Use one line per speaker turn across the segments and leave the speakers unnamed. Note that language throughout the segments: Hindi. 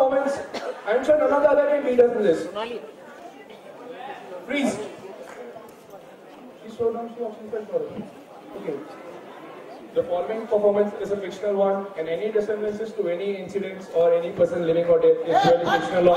performance, I'm sure none of the other can beat us in this. Freeze. She's so down, she fell for it. Okay. The following performance is a fictional one, and any resemblances to any incidents or any person living or dead is really fictional.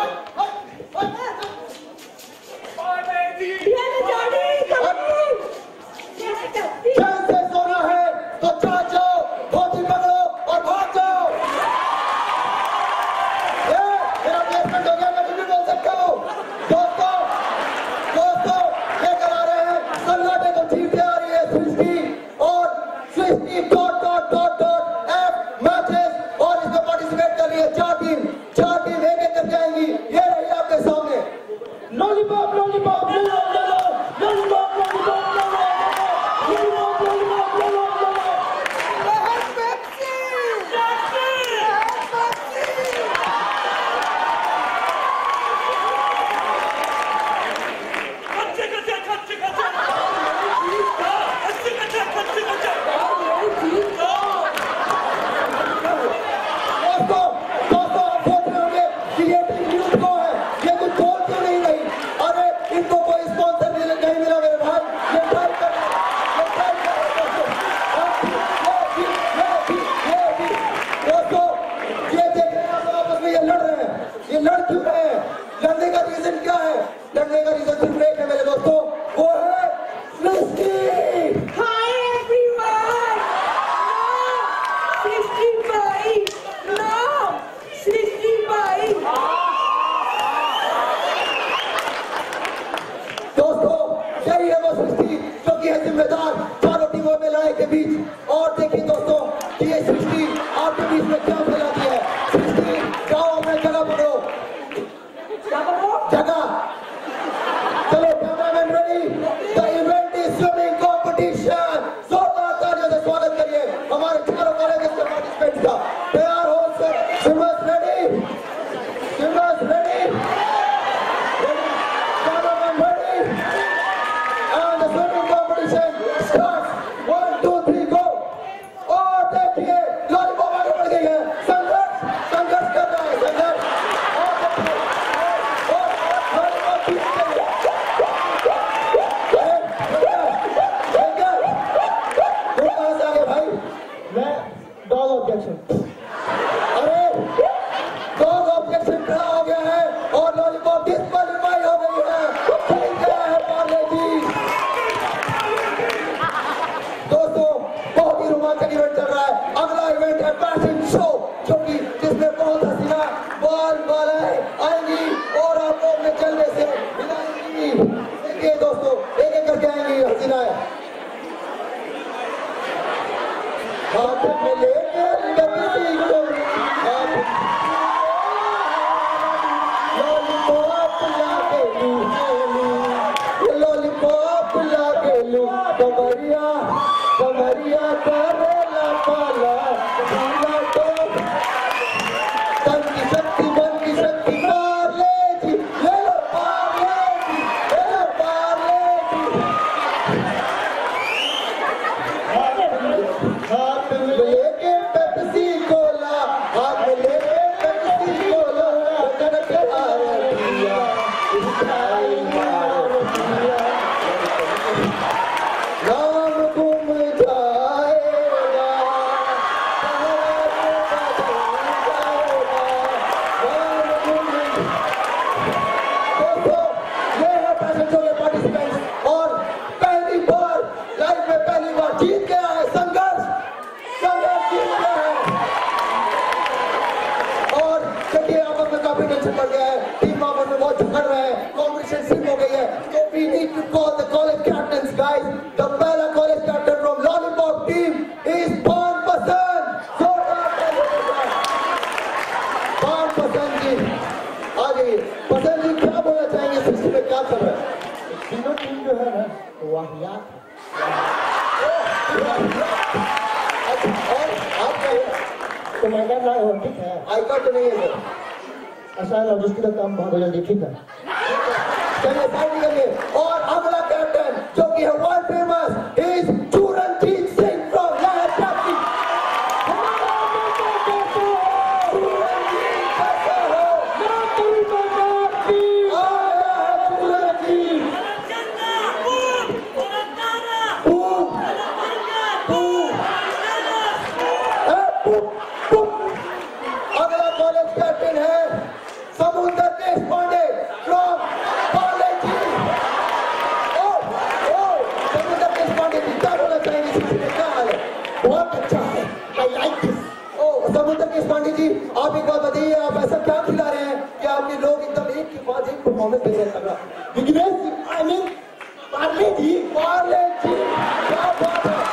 Performance दे रहे हैं तगड़ा। Vighnesh I mean Parle G क्या बात है।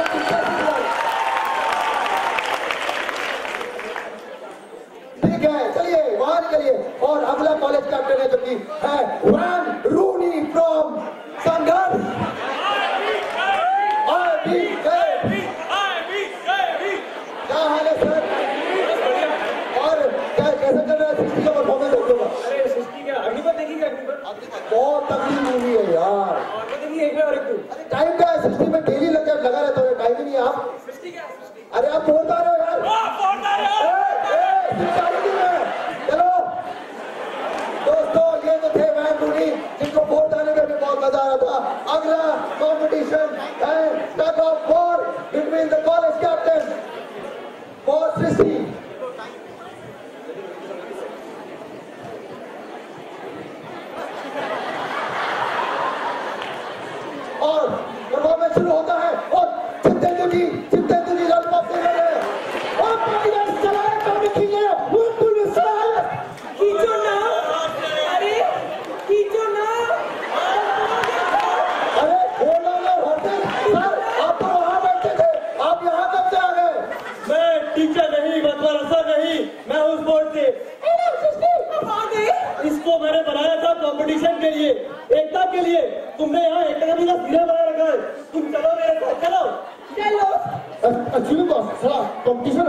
ठीक है, चलिए वहां निकलिए। और अगला कॉलेज कैप्टन है जो कि है वैन रूनी फ्रॉम संघर्ष। क्या हाल है सर? और कैसे चल रहा है सृष्टि का परफॉर्मेंस आप लोगों का?
अरे सृष्टि क्या अग्निपथ देखिए
बहुत तगड़ी मूवी है यार।
एक और एक दो।
अरे टाइम क्या है सृष्टि में, डेली लगा रहता है, टाइम ही नहीं है। आप
सृष्टि क्या
अरे आप बोल पा रहे हो यार? चलो दोस्तों, ये तो थे वैन रूनी जिनको वोट आने में भी बहुत मजा आ रहा था। अगला कॉम्पिटिशन है tug of war between the college captain for Srishti. और परफॉर्मेंस शुरू होता है और चिंतेंदु जी लॉलीपॉप दे रहे हैं और कॉन्फिडेंस चलाए काम खींचे बिल्कुल मिसाल
खींचो ना, अरे खींचो ना।
अरे बोलो ना होते सर, आप तो वहां बैठे थे, आप यहाँ कब से आ गए?
मैं टीचर नहीं, बदमाशा नहीं, मैं उस बोर्ड से। इसको मैंने बनाया था कंपटीशन के लिए, एकता के लिए। तुमने यहाँ एकता का बिना सिरा बना रखा है। तुम चलो मेरे साथ, चलो।
एक्चुअली बॉस थोड़ा कंपटीशन